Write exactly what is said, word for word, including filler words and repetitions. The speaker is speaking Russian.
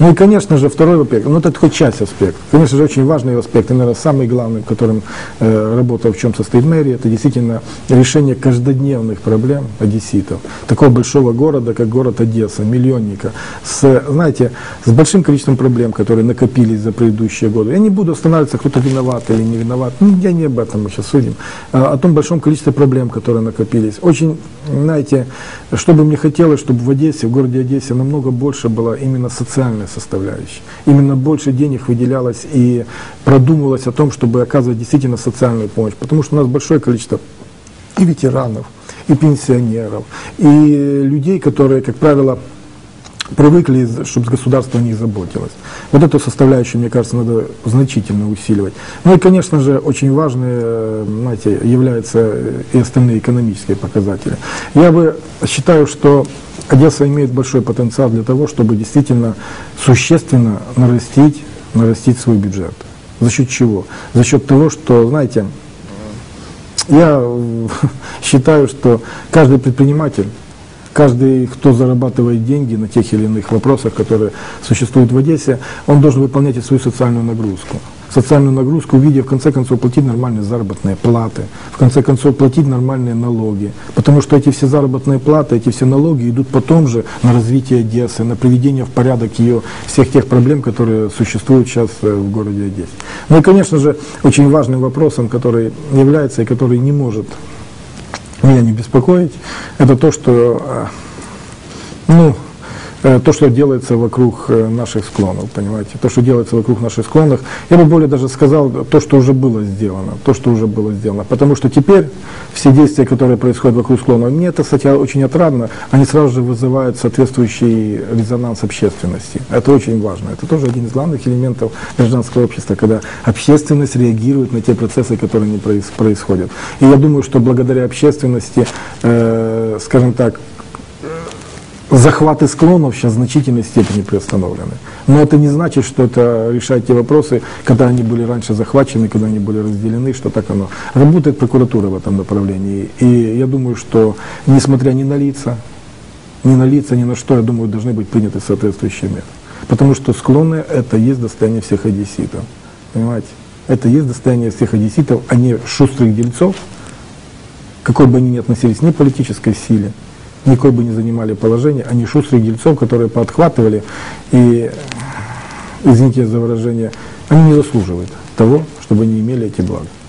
Ну и, конечно же, второй аспект, ну это хоть часть аспект, конечно же, очень важный аспект, и, наверное, самый главный, в котором э, работа, в чем состоит мэрия, это действительно решение каждодневных проблем одесситов. Такого большого города, как город Одесса, миллионника, с, знаете, с большим количеством проблем, которые накопились за предыдущие годы. Я не буду останавливаться, кто-то виноват или не виноват, ну, я не об этом мы сейчас судим, а о том большом количестве проблем, которые накопились. Очень, знаете, что бы мне хотелось, чтобы в Одессе, в городе Одессе намного больше было именно социальной составляющей. Именно больше денег выделялось и продумывалось о том, чтобы оказывать действительно социальную помощь. Потому что у нас большое количество и ветеранов, и пенсионеров, и людей, которые, как правило, привыкли, чтобы государство о них заботилось. Вот эту составляющую, мне кажется, надо значительно усиливать. Ну и, конечно же, очень важные, знаете, являются и остальные экономические показатели. Я бы считаю, что Одесса имеет большой потенциал для того, чтобы действительно существенно нарастить, нарастить свой бюджет. За счет чего? За счет того, что, знаете, я считаю, что каждый предприниматель, каждый, кто зарабатывает деньги на тех или иных вопросах, которые существуют в Одессе, он должен выполнять и свою социальную нагрузку. Социальную нагрузку в виде, в конце концов, платить нормальные заработные платы, в конце концов, платить нормальные налоги. Потому что эти все заработные платы, эти все налоги идут потом же на развитие Одессы, на приведение в порядок ее всех тех проблем, которые существуют сейчас в городе Одессе. Ну и, конечно же, очень важным вопросом, который является и который не может меня не беспокоить, это то, что, ну, то, что делается вокруг наших склонов, понимаете, то, что делается вокруг наших склонов, я бы более даже сказал, то, что уже было сделано, то, что уже было сделано, потому что теперь все действия, которые происходят вокруг склонов, мне это, кстати, очень отрадно, они сразу же вызывают соответствующий резонанс общественности, это очень важно, это тоже один из главных элементов гражданского общества, когда общественность реагирует на те процессы, которые не происходят, и я думаю, что благодаря общественности, э, скажем так, захваты склонов сейчас в значительной степени приостановлены. Но это не значит, что это решает те вопросы, когда они были раньше захвачены, когда они были разделены, что так оно. Работает прокуратура в этом направлении. И я думаю, что несмотря ни на лица, ни на лица, ни на что, я думаю, должны быть приняты соответствующие меры. Потому что склоны — это есть достояние всех одесситов. Понимаете? Это есть достояние всех одесситов, а не шустрых дельцов, какой бы они ни относились, ни к политической силе, никакой бы не занимали положение, а не шустрых дельцов, которые подхватывали и, извините за выражение, они не заслуживают того, чтобы они имели эти блага.